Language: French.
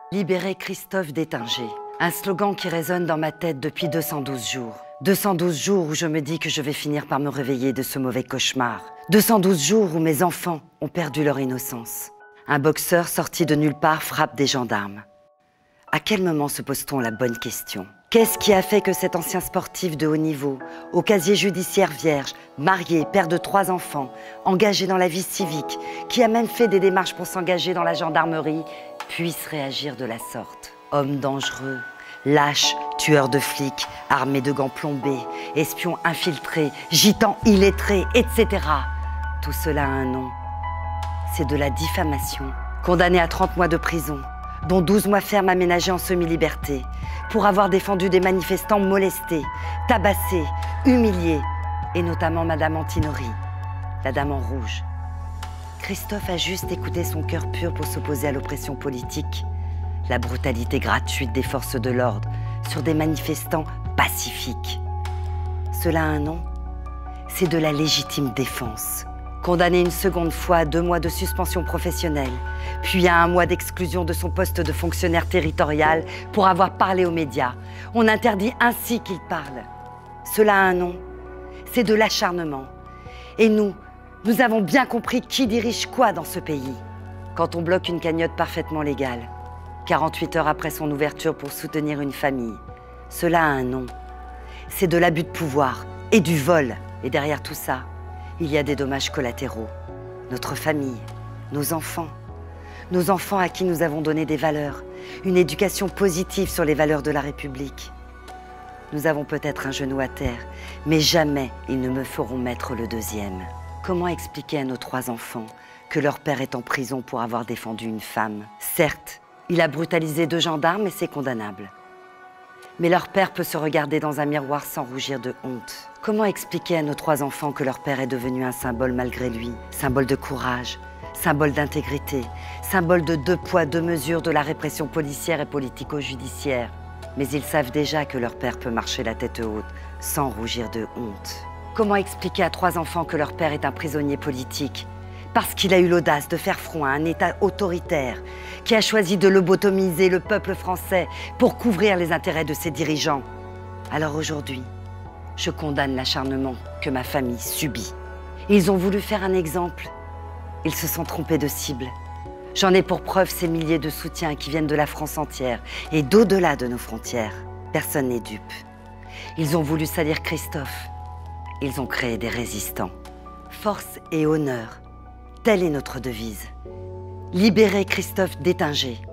Libérer Christophe Détinger. Un slogan qui résonne dans ma tête depuis 212 jours. 212 jours où je me dis que je vais finir par me réveiller de ce mauvais cauchemar. 212 jours où mes enfants ont perdu leur innocence. Un boxeur sorti de nulle part frappe des gendarmes. À quel moment se pose-t-on la bonne question? Qu'est-ce qui a fait que cet ancien sportif de haut niveau, au casier judiciaire vierge, marié, père de 3 enfants, engagé dans la vie civique, qui a même fait des démarches pour s'engager dans la gendarmerie, puisse réagir de la sorte? Homme dangereux, lâche, tueur de flics, armé de gants plombés, espion infiltré, gitan illettré, etc. Tout cela a un nom. C'est de la diffamation. Condamné à 30 mois de prison, dont 12 mois fermes aménagés en semi-liberté, pour avoir défendu des manifestants molestés, tabassés, humiliés, et notamment Madame Antinori, la dame en rouge. Christophe a juste écouté son cœur pur pour s'opposer à l'oppression politique, la brutalité gratuite des forces de l'ordre sur des manifestants pacifiques. Cela a un nom, c'est de la légitime défense. Condamné une seconde fois à 2 mois de suspension professionnelle, puis à 1 mois d'exclusion de son poste de fonctionnaire territorial pour avoir parlé aux médias. On interdit ainsi qu'il parle. Cela a un nom, c'est de l'acharnement. Et nous avons bien compris qui dirige quoi dans ce pays. Quand on bloque une cagnotte parfaitement légale, 48 heures après son ouverture pour soutenir une famille, cela a un nom. C'est de l'abus de pouvoir et du vol. Et derrière tout ça, il y a des dommages collatéraux. Notre famille, nos enfants à qui nous avons donné des valeurs, une éducation positive sur les valeurs de la République. Nous avons peut-être un genou à terre, mais jamais ils ne me feront mettre le deuxième. Comment expliquer à nos 3 enfants que leur père est en prison pour avoir défendu une femme? Certes, il a brutalisé 2 gendarmes et c'est condamnable. Mais leur père peut se regarder dans un miroir sans rougir de honte. Comment expliquer à nos 3 enfants que leur père est devenu un symbole malgré lui? Symbole de courage, symbole d'intégrité, symbole de 2 poids, 2 mesures de la répression policière et politico-judiciaire. Mais ils savent déjà que leur père peut marcher la tête haute, sans rougir de honte. Comment expliquer à 3 enfants que leur père est un prisonnier politique? Parce qu'il a eu l'audace de faire front à un État autoritaire qui a choisi de lobotomiser le peuple français pour couvrir les intérêts de ses dirigeants. Alors aujourd'hui, je condamne l'acharnement que ma famille subit. Ils ont voulu faire un exemple. Ils se sont trompés de cible. J'en ai pour preuve ces milliers de soutiens qui viennent de la France entière et d'au-delà de nos frontières. Personne n'est dupe. Ils ont voulu salir Christophe. Ils ont créé des résistants. Force et honneur, telle est notre devise. Libérer Christophe Détinger.